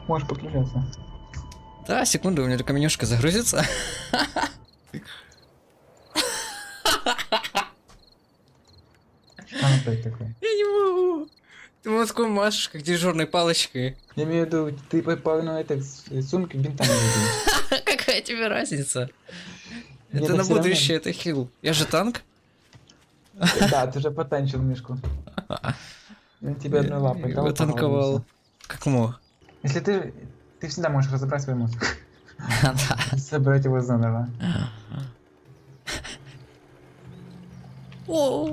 Можешь подключаться. Да, секунду, у меня только менюшка загрузится. Что он опять такой? Я не могу. Ты мозгом машешь, как дежурной палочкой. Я имею в виду, ты по ну, этой сумке бинтами двигаешь. Какая тебе разница? Мне Это на всё равно. будущее, это хил. Я же танк. Да, ты уже потанчил мишку. Он тебе одной лапой дал, Его танковал. Как мог. Если ты всегда можешь разобрать свой мозг. Да. И собрать его заново. О,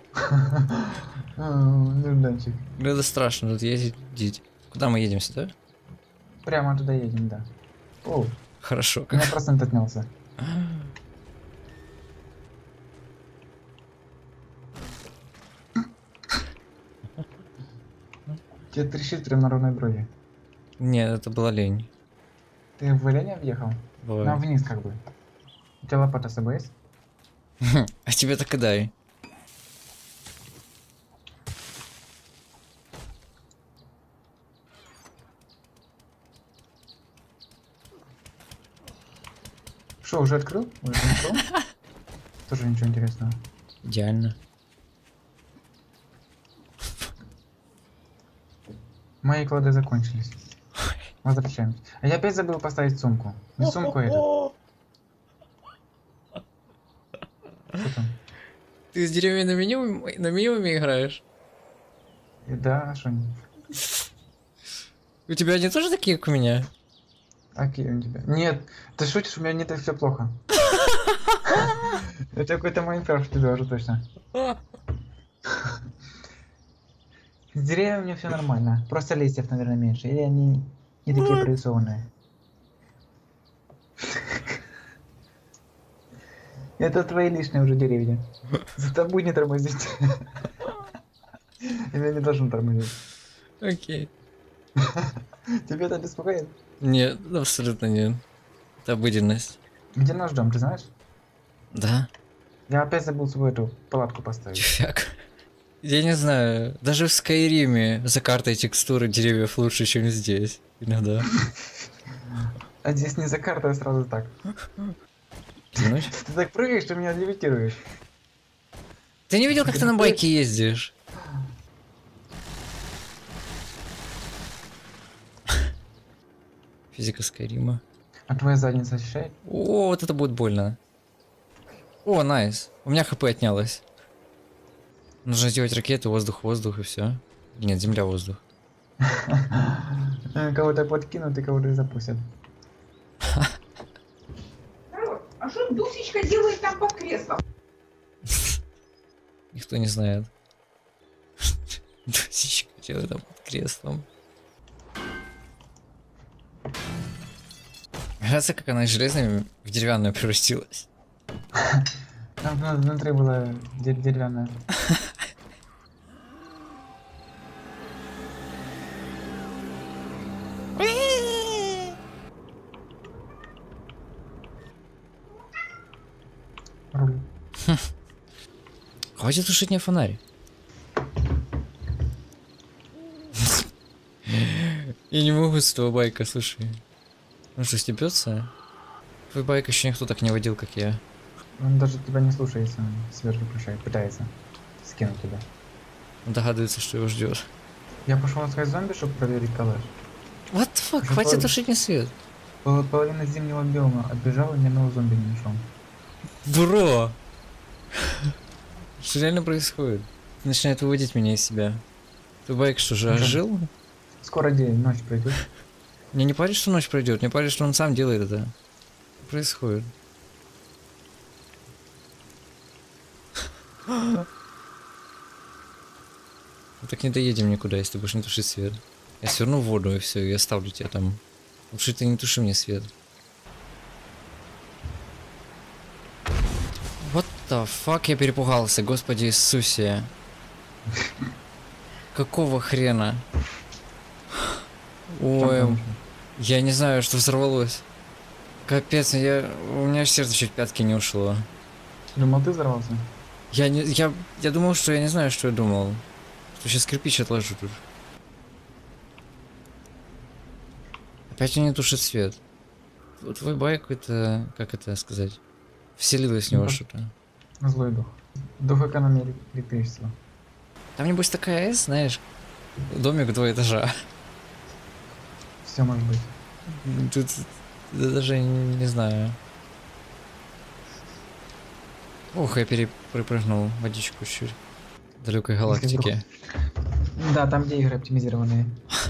Нежданчик. это страшно тут ездить. Куда мы едем сюда? Прямо туда едем, да. О, Хорошо. у меня процент отнялся. Тебе трещит прям на ровной дороге. Нет, это была лень. Ты в оленя въехал? Бывает. Нам вниз как бы. У тебя лопата с собой есть? А тебе так и дай. Что, уже открыл? Уже нашел? Тоже ничего интересного. Идеально. Мои клады закончились. Возвращаемся. А я опять забыл поставить сумку. Не сумку, а эту. Что там? Ты с деревьями на минимуме играешь? Да, что они? У тебя они тоже такие, как у меня? Какие у тебя? Нет, ты шутишь, у меня не так все плохо. Это какой-то Майнкрафт у тебя уже точно. С деревьями у меня все нормально. Просто листьев, наверное, меньше. Или они не такие прорисованные. Это твои лишние уже деревья. За тобой не тормозить. Меня не должен тормозить. Окей. Тебе это беспокоит? Нет, абсолютно нет. Это обыденность. Где наш дом, ты знаешь? Да? Я опять забыл свою эту палатку поставить. Тюфяк. Я не знаю, даже в Скайриме за картой текстуры деревьев лучше, чем здесь. Иногда. А здесь не за картой, а сразу так. Тянуть? Ты так прыгаешь, что меня левитируешь. Ты не видел, как ты на байке ездишь? Физика Скайрима. А твоя задница ощущает? О, вот это будет больно. О, найс. У меня хп отнялось. Нужно сделать ракеты, воздух и все. Нет, земля, воздух. Кого-то подкинут и кого-то запустят. А что Дусечка делает там под креслом? Никто не знает. Досичка делает там под креслом. Нравится, как она из железной в деревянную превратилась. Там внутри была деревянная. Руль. Хватит тушить мне фонарь. Я не могу с этого байка, слушай. Он что, стебется? Твой байк еще никто так не водил, как я. Он даже тебя не слушается, он сверху включает, пытается скинуть тебя. Он догадывается, что его ждет. Я пошел искать зомби, чтобы проверить калаш. What the fuck? Уже Хватит пол- тушить мне свет. Половина зимнего биома отбежал и ни одного зомби не нашел. Бро! Что реально происходит? Начинает выводить меня из себя. Твой байк что же, Да. ожил? Скоро день, ночь пройдет. Мне не парит, что ночь пройдет, мне парит, что он сам делает это. Что происходит? Мы так не доедем никуда, если ты будешь не тушить свет. Я сверну в воду и все, и оставлю тебя там. Лучше ты не туши мне свет. What the fuck, я перепугался, Господи Иисусе. Какого хрена? Ой, я не знаю, что взорвалось. Капец, у меня аж сердце чуть пятки не ушло. Думал, ты взорвался? Я думал, что я не знаю, что я думал. Что сейчас кирпич отложу тут. Опять он не тушит свет. Твой байк это, как это сказать, вселилось в него Ну, что-то. Злой дух. Дух экономии электричества. Там небось такая S, знаешь, домик 2 этажа. Все может быть. Тут даже не знаю. Ох, я перепрыгнул водичку чуть. Далекой галактики. Да, там где игры оптимизированные.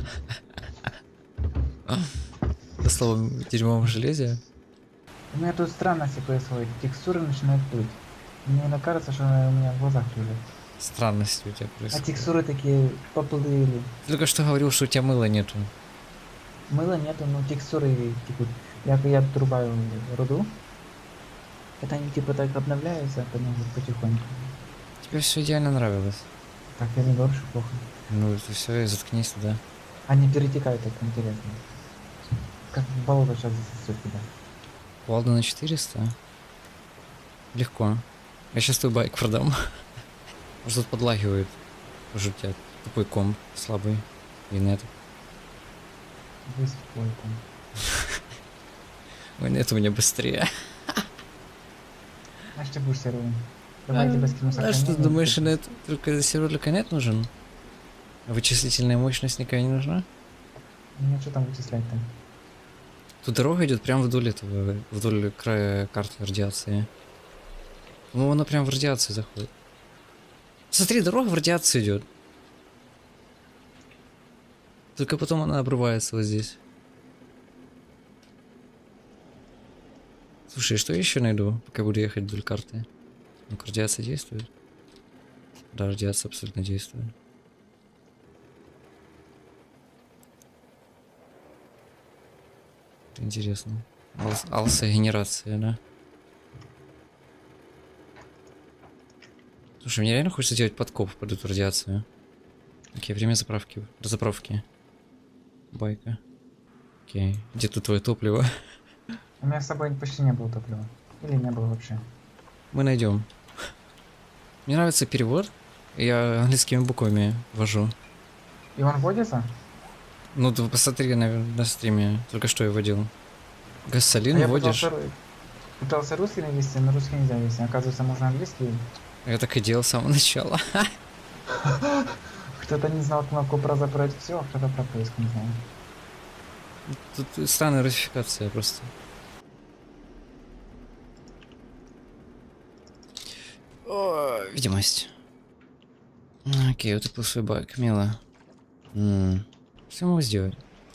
Это слово дерьмо в железе. У меня тут странности происходят. Текстуры начинают плыть. Мне иногда кажется, что у меня в глазах плывет. Странности у тебя А происходят. текстуры такие поплыли. Ты только что говорил, что у тебя мыла нету. Мыла нету, но текстуры текут. Я тут рубаю руду. Это они типа так обновляются, потихоньку. Тебе все идеально нравилось. Так, я не говорю, что плохо. Ну, это все, заткнись туда. Они перетекают, так интересно. Как в болото сейчас засосет тебя. Кувалда на 400? Легко. Я сейчас твой байк продам. Может, тут подлагивает. Уже у тебя тупой комп слабый. И нет. Весь твой там. Ой, нет, у меня быстрее. Значит, ты будешь серым. Давай я тебе скину А сохранение. что, думаешь, нет? Только сервер для конет нужен? А вычислительная мощность никакая не нужна? Ну что там вычислять-то? Тут дорога идет прямо вдоль этого, вдоль края карты радиации. Ну, она прям в радиацию заходит. Смотри, дорога в радиацию идет. Только потом она обрывается вот здесь. Слушай, что я еще найду, пока буду ехать вдоль карты? Ну, радиация действует? Да, радиация абсолютно действует. Это интересно. Алса-генерация, да? Слушай, мне реально хочется сделать подкоп под эту радиацию. Окей, время заправки. Заправки. Байка. Окей, где тут твое топливо? У меня с собой почти не было топлива. Или не было вообще. Мы найдем. Мне нравится перевод. Я английскими буквами ввожу. И он вводится? Ну, ты посмотри на стриме. Только что я вводил. Гассолин А я вводишь. пытался русский навести, но русский нельзя вести. Оказывается, можно английский. Я так и делал с самого начала. Кто-то не знал кнопку про забрать все, а кто-то про поиск не знал. Тут странная русификация просто. О, видимость. Окей, вот такой свой байк, мило. Что я могу сделать?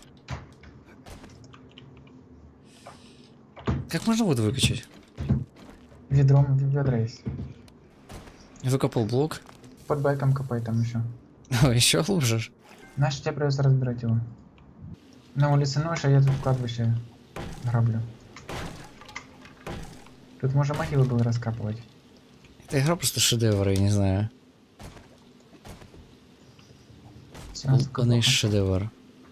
Как можно воду выкачать? Ведром ведра есть. Я выкопал блок. Под байком копай там еще. Еще глубже. Знаешь, тебе придется разбирать его. На улице ночь, а я тут кладбище граблю. Тут можно могилы было раскапывать. Эта игра просто шедевр, я не знаю. Полный шедевр.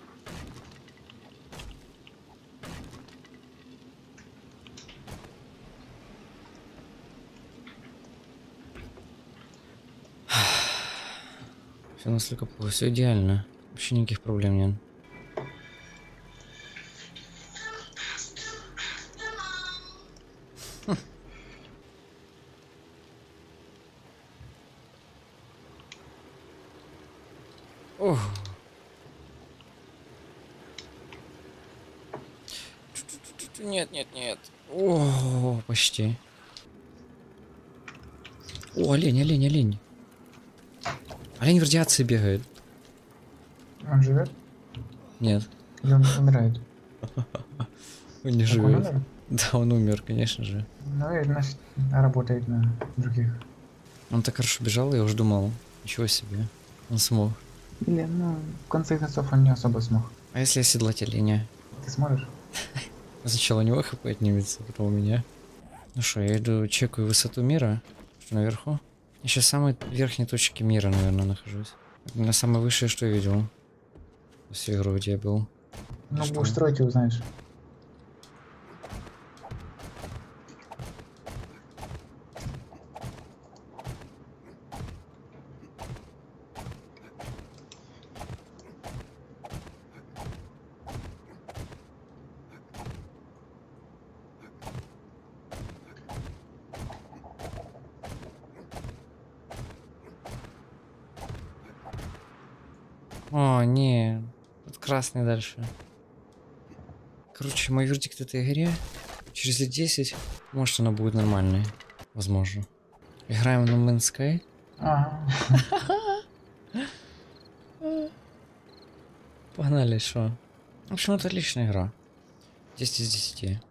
Все настолько плохо, все идеально. Вообще никаких проблем нет. Ох. Нет, нет, нет. О, почти. О, олень, олень, олень. Олень в радиации бегает. Он живет? Нет, Или он умирает? он не Так он живет. умер? Да, он умер, конечно же. Ну и значит работает на других. Он так хорошо бежал, я уже думал, ничего себе, он смог. Или, ну, в конце концов он не особо смог. А если оседлать оленя? Ты сможешь? Сначала у него хп отнимется, потом у меня. Ну что, я иду чекаю высоту мира, что наверху. Я сейчас в самой верхней точке мира, наверное, нахожусь. На самой высшей, что я видел. Всю игру, где я был. Ну, Что? будешь строить и узнаешь. О, не. Тут красный дальше. Короче, мой вердикт этой игре. Через лет 10, может, она будет нормальной. Возможно. Играем в No Man's Sky. Ага. Погнали, что? В общем, это отличная игра. 10 из 10.